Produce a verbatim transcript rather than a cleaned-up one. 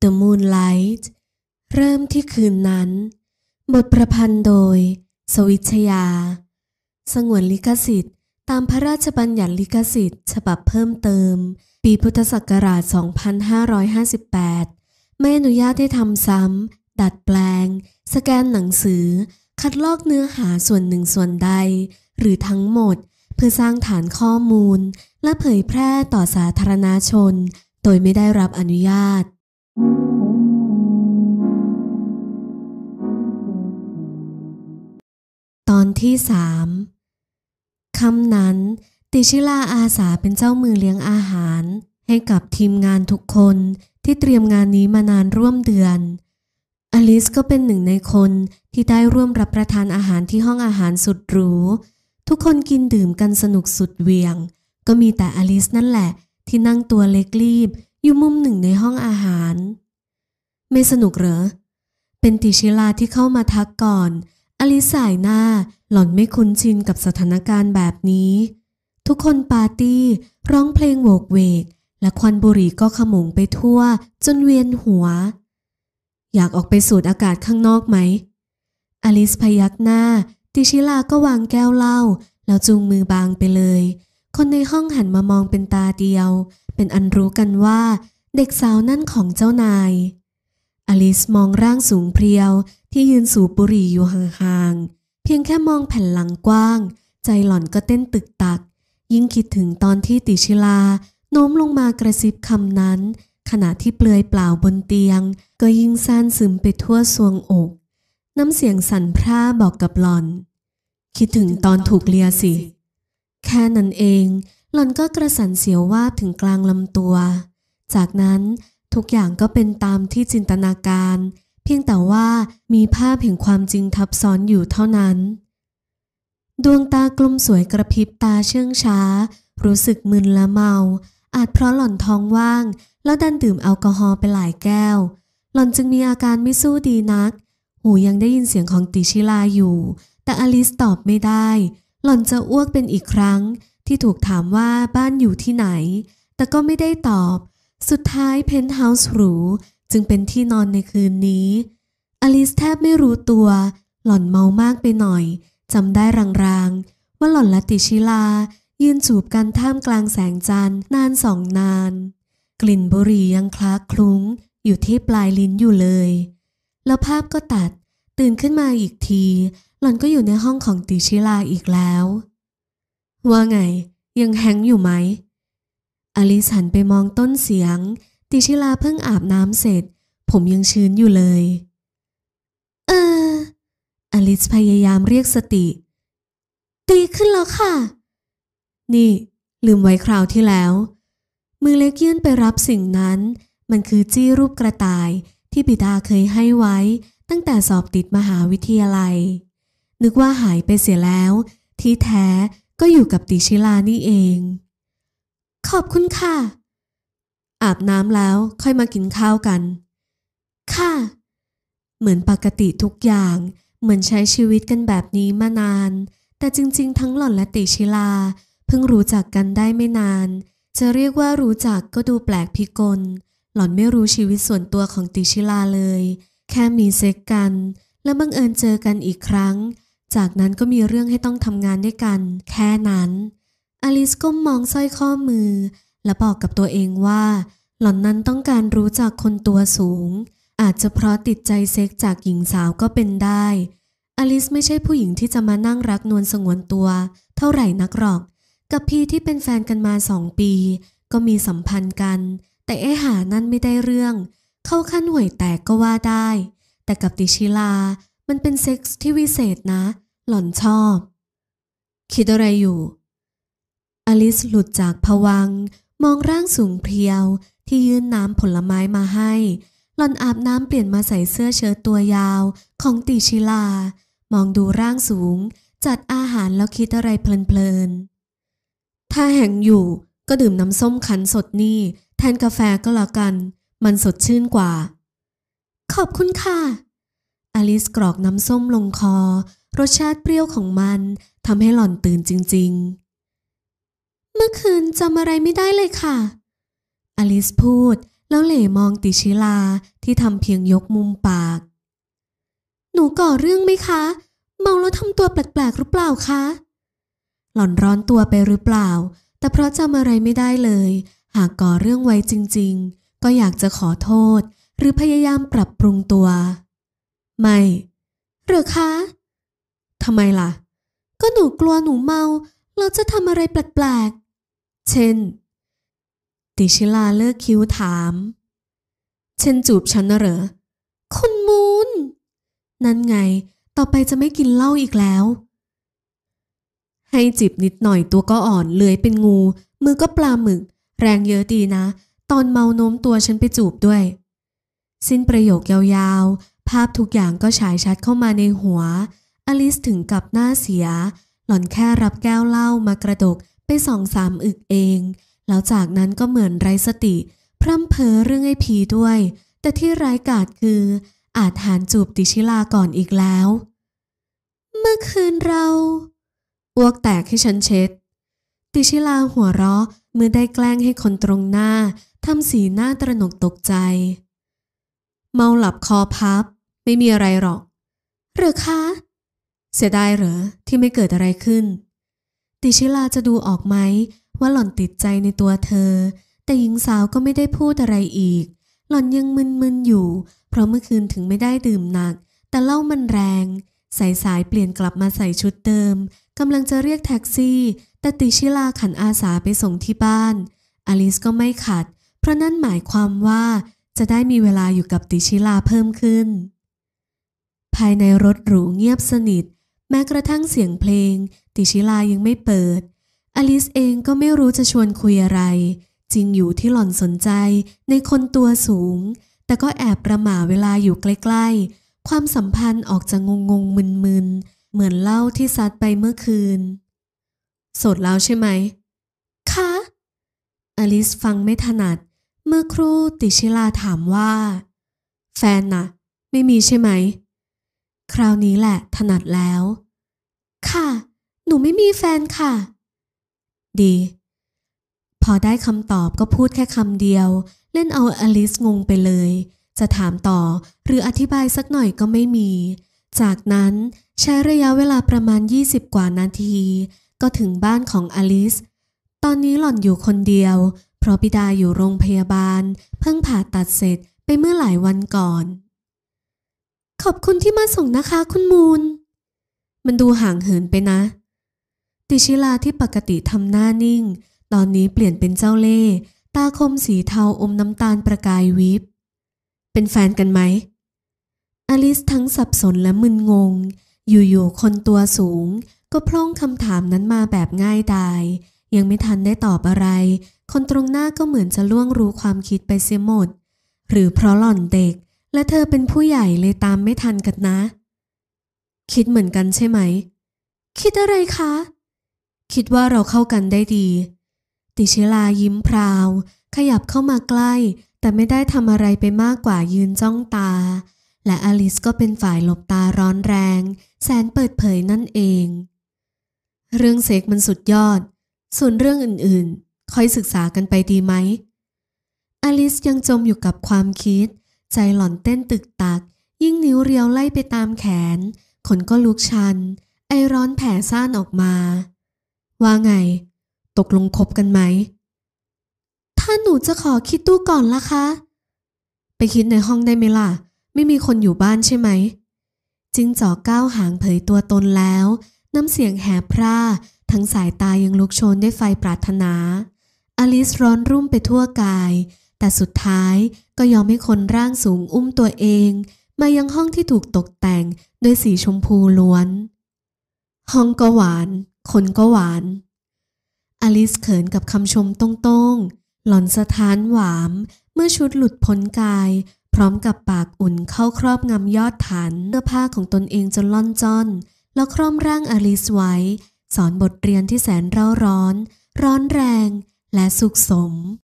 The Moonlight เริ่มที่คืนนั้นบทประพันธ์โดยสวิชยาสงวนลิขสิทธิ์ตามพระราชบัญญัติลิขสิทธิ์ฉบับเพิ่มเติมปีพุทธศักราช สองพันห้าร้อยห้าสิบแปด ไม่อนุญาตให้ทำซ้ำดัดแปลงสแกนหนังสือคัดลอกเนื้อหาส่วนหนึ่งส่วนใดหรือทั้งหมดเพื่อสร้างฐานข้อมูลและเผยแพร่ต่อสาธารณชนโดยไม่ได้รับอนุญาตตอนที่สามค่ำนั้นติชิลาอาสาเป็นเจ้ามือเลี้ยงอาหารให้กับทีมงานทุกคนที่เตรียมงานนี้มานานร่วมเดือนอลิสก็เป็นหนึ่งในคนที่ได้ร่วมรับประทานอาหารที่ห้องอาหารสุดหรูทุกคนกินดื่มกันสนุกสุดเหวี่ยงก็มีแต่อลิสนั่นแหละที่นั่งตัวเล็กรีบอยู่มุมหนึ่งในห้องอาหารไม่สนุกเหรอเป็นติชิลาที่เข้ามาทักก่อนอลิสสายหน้าหล่อนไม่คุ้นชินกับสถานการณ์แบบนี้ทุกคนปาร์ตี้ร้องเพลงโวกเวกและควันบุหรี่ก็ขโมงไปทั่วจนเวียนหัวอยากออกไปสูดอากาศข้างนอกไหมอลิสพยักหน้าติชิลาก็วางแก้วเหล้าแล้วจูงมือบางไปเลยคนในห้องหันมามองเป็นตาเดียวเป็นอันรู้กันว่าเด็กสาวนั่นของเจ้านายอลิสมองร่างสูงเพรียวที่ยืนสูบบุหรี่อยู่ห่างๆเพียงแค่มองแผ่นหลังกว้างใจหล่อนก็เต้นตึกตักยิ่งคิดถึงตอนที่ติชิลาโน้มลงมากระซิบคำนั้นขณะที่เปลือยเปล่าบนเตียงก็ยิ่งซ่านซึมไปทั่วทรวงอกน้ำเสียงสั่นพร่าบอกกับหล่อนคิดถึงตอนถูกเลียสิแค่นั้นเองหล่อนก็กระสันเสียววาบถึงกลางลำตัวจากนั้นทุกอย่างก็เป็นตามที่จินตนาการเพียงแต่ว่ามีภาพแห่งความจริงทับซ้อนอยู่เท่านั้นดวงตากลมสวยกระพริบตาเชื่องช้ารู้สึกมึนและเมาอาจเพราะหล่อนท้องว่างแล้วดันดื่มแอลกอฮอล์ไปหลายแก้วหล่อนจึงมีอาการไม่สู้ดีนักหูยังได้ยินเสียงของติชิลาอยู่แต่อลิสตอบไม่ได้หล่อนจะอ้วกเป็นอีกครั้งที่ถูกถามว่าบ้านอยู่ที่ไหนแต่ก็ไม่ได้ตอบสุดท้ายเพนท์เฮาส์หรูจึงเป็นที่นอนในคืนนี้อลิสแทบไม่รู้ตัวหล่อนเมามากไปหน่อยจำได้รางๆว่าหล่อนและติชิลายืนจูบกันท่ามกลางแสงจันทร์นานสองนานกลิ่นบุหรี่ยังคล้าคลุ้งอยู่ที่ปลายลิ้นอยู่เลยแล้วภาพก็ตัดตื่นขึ้นมาอีกทีหล่อนก็อยู่ในห้องของติชิลาอีกแล้วว่าไงยังแฮงอยู่ไหมอลิสหันไปมองต้นเสียงติชิลาเพิ่งอาบน้ำเสร็จผมยังชื้นอยู่เลยเอออลิสพยายามเรียกสติดีขึ้นแล้วค่ะนี่ลืมไว้คราวที่แล้วมือเล็กยื่นไปรับสิ่งนั้นมันคือจี้รูปกระต่ายที่บิดาเคยให้ไว้ตั้งแต่สอบติดมหาวิทยาลัยนึกว่าหายไปเสียแล้วที่แท้ก็อยู่กับติชิลานี่เองขอบคุณค่ะอาบน้ำแล้วค่อยมากินข้าวกันค่ะเหมือนปกติทุกอย่างเหมือนใช้ชีวิตกันแบบนี้มานานแต่จริงๆทั้งหล่อนและติชิลาเพิ่งรู้จักกันได้ไม่นานจะเรียกว่ารู้จักก็ดูแปลกพิกลหล่อนไม่รู้ชีวิตส่วนตัวของติชิลาเลยแค่มีเซ็กกันและบังเอิญเจอกันอีกครั้งจากนั้นก็มีเรื่องให้ต้องทำงานด้วยกันแค่นั้นอลิสก้มมองสร้อยข้อมือและบอกกับตัวเองว่าหล่อนนั้นต้องการรู้จักคนตัวสูงอาจจะเพราะติดใจเซ็กจากหญิงสาวก็เป็นได้อลิสไม่ใช่ผู้หญิงที่จะมานั่งรักนวลสงวนตัวเท่าไหร่นักหรอกกับพีที่เป็นแฟนกันมาสองปีก็มีสัมพันธ์กันแต่ไอ้หานั่นไม่ได้เรื่องเข้าขั้นห่วยแตกก็ว่าได้แต่กับติชิลามันเป็นเซ็กส์ที่วิเศษนะหล่อนชอบคิดอะไรอยู่อลิสหลุดจากภวังค์มองร่างสูงเพรียวที่ยื่นน้ำผลไม้มาให้หล่อนอาบน้ำเปลี่ยนมาใส่เสื้อเชิ้ตตัวยาวของติชิลามองดูร่างสูงจัดอาหารแล้วคิดอะไรเพลินๆถ้าแห้งอยู่ก็ดื่มน้ำส้มคั้นสดนี่แทนกาแฟก็แล้วกันมันสดชื่นกว่าขอบคุณค่ะอลิสกรอกน้ำส้มลงคอรสชาติเปรี้ยวของมันทำให้หล่อนตื่นจริงๆเมื่อคืนจำอะไรไม่ได้เลยค่ะอลิสพูดแล้วเหล่มองติชิลาที่ทำเพียงยกมุมปากหนูก่อเรื่องไหมคะเมาแล้วทำตัวแปลกๆหรือเปล่าคะหล่อนร้อนตัวไปหรือเปล่าแต่เพราะจำอะไรไม่ได้เลยหากก่อเรื่องไว้จริงๆก็อยากจะขอโทษหรือพยายามปรับปรุงตัวไม่หรือคะทำไมล่ะก็หนูกลัวหนูเมาเราจะทำอะไรแปลกๆเช่นติชิลาเลิกคิ้วถามเช่นจูบฉันน่ะเหรอคุณมูนนั่นไงต่อไปจะไม่กินเหล้าอีกแล้วให้จิบนิดหน่อยตัวก็อ่อนเลื้อยเป็นงูมือก็ปลาหมึกแรงเยอะดีนะตอนเมาโน้มตัวฉันไปจูบด้วยสิ้นประโยคยาวๆภาพทุกอย่างก็ฉายชัดเข้ามาในหัวอลิซถึงกับหน้าเสียหล่อนแค่รับแก้วเหล้ามากระดกไปสองสามอึกเองแล้วจากนั้นก็เหมือนไร้สติพร่ำเพ้อเรื่องไอ้ผีด้วยแต่ที่ร้ายกาจคืออาจหารจูบติชิลาก่อนอีกแล้วเมื่อคืนเราอ้วกแตกให้ฉันเช็ดติชิลาหัวเราะเมื่อได้แกล้งให้คนตรงหน้าทำสีหน้าตระหนกตกใจเมาหลับคอพับไม่มีอะไรหรอกหรือคะเสียดายเหรอที่ไม่เกิดอะไรขึ้นติชิลาจะดูออกไหมว่าหล่อนติดใจในตัวเธอแต่หญิงสาวก็ไม่ได้พูดอะไรอีกหล่อนยังมึนๆอยู่เพราะเมื่อคืนถึงไม่ได้ดื่มหนักแต่เหล้ามันแรงสายสายเปลี่ยนกลับมาใส่ชุดเดิมกำลังจะเรียกแท็กซี่แต่ติชิลาขันอาสาไปส่งที่บ้านอลิซก็ไม่ขัดเพราะนั่นหมายความว่าจะได้มีเวลาอยู่กับติชิลาเพิ่มขึ้นภายในรถหรูเงียบสนิทแม้กระทั่งเสียงเพลงติชิลายังไม่เปิดอลิซเองก็ไม่รู้จะชวนคุยอะไรจริงอยู่ที่หล่อนสนใจในคนตัวสูงแต่ก็แอบประหม่าเวลาอยู่ใกล้ๆความสัมพันธ์ออกจะงงงมึนๆเหมือนเหล้าที่ซัดไปเมื่อคืนโสดแล้วใช่ไหมคะอลิซฟังไม่ถนัดเมื่อครู่ติชิลาถามว่าแฟนน่ะไม่มีใช่ไหมคราวนี้แหละถนัดแล้วค่ะหนูไม่มีแฟนค่ะดีพอได้คำตอบก็พูดแค่คำเดียวเล่นเอาอลิซงงไปเลยจะถามต่อหรืออธิบายสักหน่อยก็ไม่มีจากนั้นใช้ระยะเวลาประมาณยี่สิบกว่านาทีก็ถึงบ้านของอลิซตอนนี้หล่อนอยู่คนเดียวเพราะบิดาอยู่โรงพยาบาลเพิ่งผ่าตัดเสร็จไปเมื่อหลายวันก่อนขอบคุณที่มาส่งนะคะคุณมูนมันดูห่างเหินไปนะติชิลาที่ปกติทำหน้านิ่งตอนนี้เปลี่ยนเป็นเจ้าเล่ห์ตาคมสีเทาอมน้ำตาลประกายวิบเป็นแฟนกันไหมอลิซทั้งสับสนและมึนงงอยู่ๆคนตัวสูงก็พล่องคำถามนั้นมาแบบง่ายดายยังไม่ทันได้ตอบอะไรคนตรงหน้าก็เหมือนจะล่วงรู้ความคิดไปเสียหมดหรือเพราะหล่อนเด็กและเธอเป็นผู้ใหญ่เลยตามไม่ทันกันนะคิดเหมือนกันใช่ไหมคิดอะไรคะคิดว่าเราเข้ากันได้ดีติชิลายิ้มพราวขยับเข้ามาใกล้แต่ไม่ได้ทำอะไรไปมากกว่ายืนจ้องตาและอลิซก็เป็นฝ่ายหลบตาร้อนแรงแสนเปิดเผยนั่นเองเรื่องเซ็กมันสุดยอดส่วนเรื่องอื่นๆค่อยศึกษากันไปดีไหมอลิซยังจมอยู่กับความคิดใจหล่อนเต้นตึกตักยิ่งนิ้วเรียวไล่ไปตามแขนขนก็ลุกชันไอร้อนแผ่ซ่านออกมาว่าไงตกลงคบกันไหมถ้าหนูจะขอคิดดูก่อนล่ะคะไปคิดในห้องได้ไหมล่ะไม่มีคนอยู่บ้านใช่ไหมจิ้งจอกก้าวหางเผยตัวตนแล้วน้ำเสียงแหบพร่าทั้งสายตายังลุกโชนด้วยไฟปรารถนาอลิซร้อนรุ่มไปทั่วกายแต่สุดท้ายก็ยอมให้คนร่างสูงอุ้มตัวเองมายังห้องที่ถูกตกแต่งด้วยสีชมพูล้วนห้องก็หวานคนก็หวานอลิซเขินกับคำชมตรงๆหล่อนสะท้านหวามเมื่อชุดหลุดพ้นกายพร้อมกับปากอุ่นเข้าครอบงำยอดฐานเสื้อผ้าของตนเองจนล่อนจ้อนแล้วคร่อมร่างอลิซไว้สอนบทเรียนที่แสนเร่าร้อนร้อนแรงและสุขสม